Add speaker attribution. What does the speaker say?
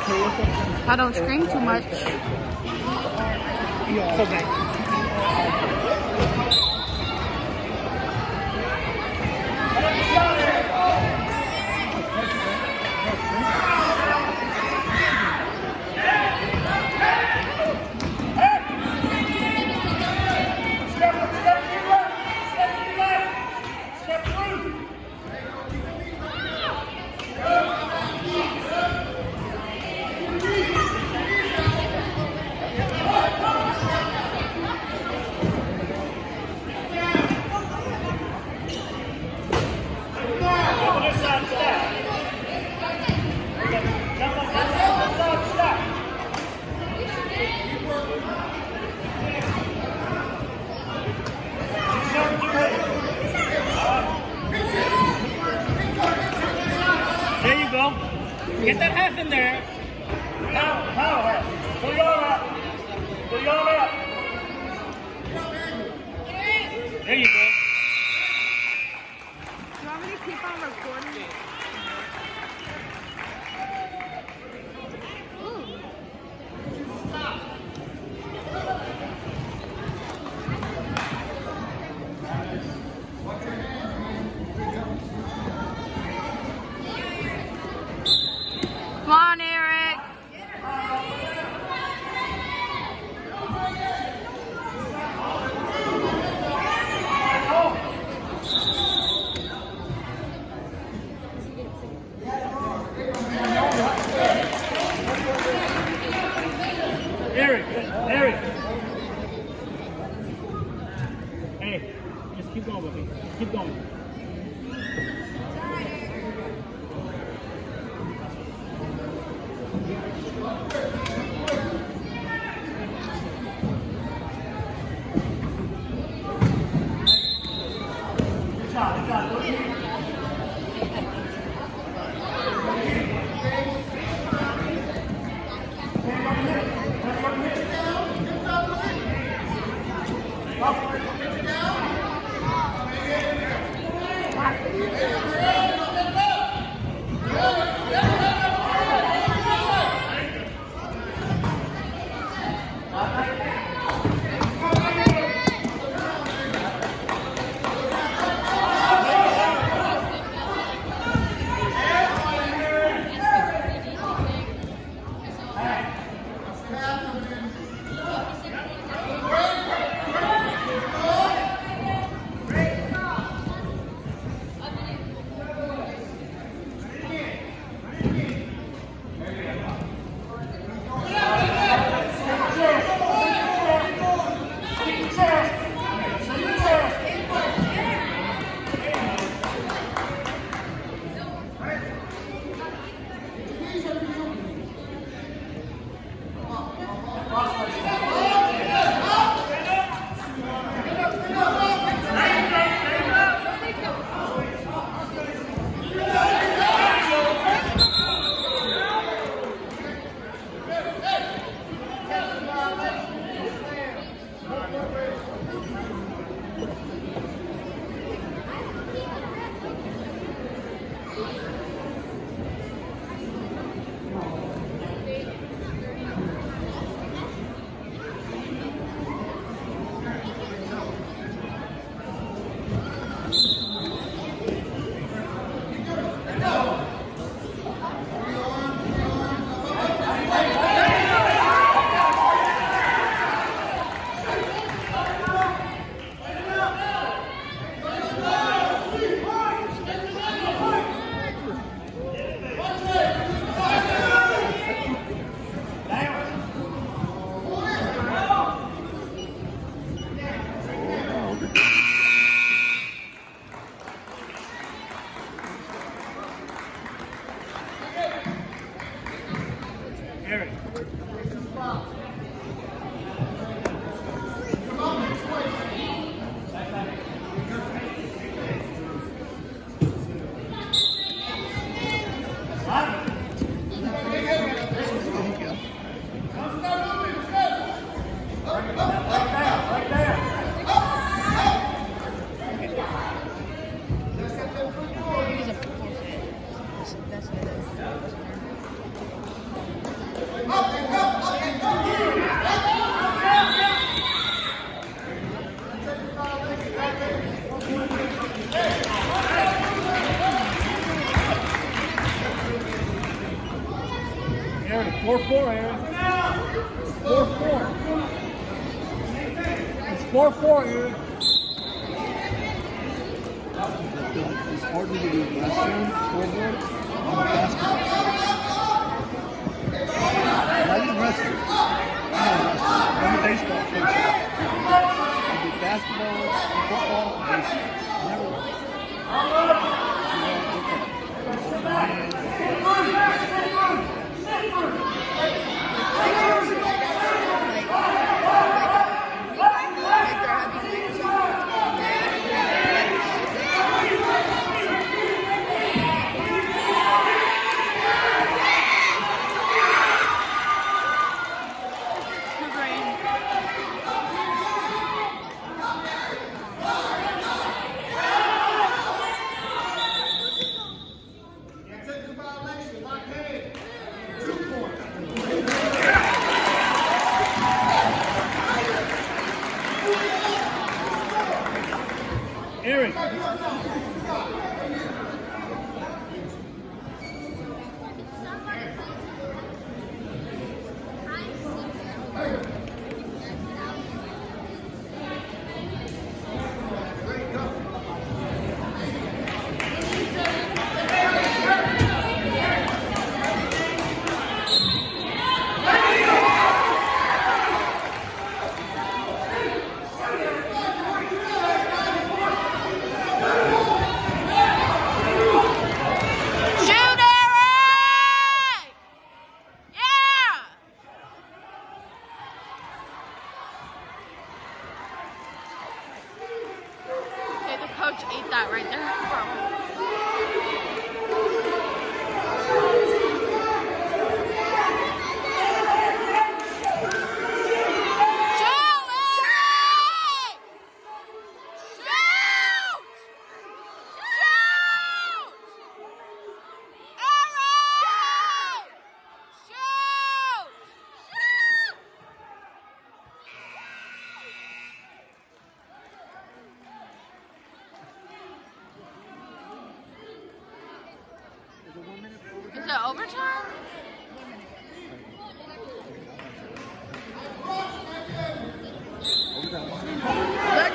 Speaker 1: I don't scream too much.
Speaker 2: Okay. There you go. Get that half in there. How half? Pull your arm out. Pull your arm out. There you go.
Speaker 1: Do you want me to keep on recording? Come on, Eric.
Speaker 2: Eric. Hey, just keep going with me. Just keep going. Good job. Erick. Erick, 4-4, Erick. 4-4. It's 4-4, Erick.
Speaker 3: It's harder to do wrestling scoreboard on the basketball. Not even wrestling. I'm a baseball coach. I do basketball, football, baseball. Never
Speaker 2: Erick.
Speaker 1: Coach ate that right there. Is it overtime?
Speaker 3: overtime.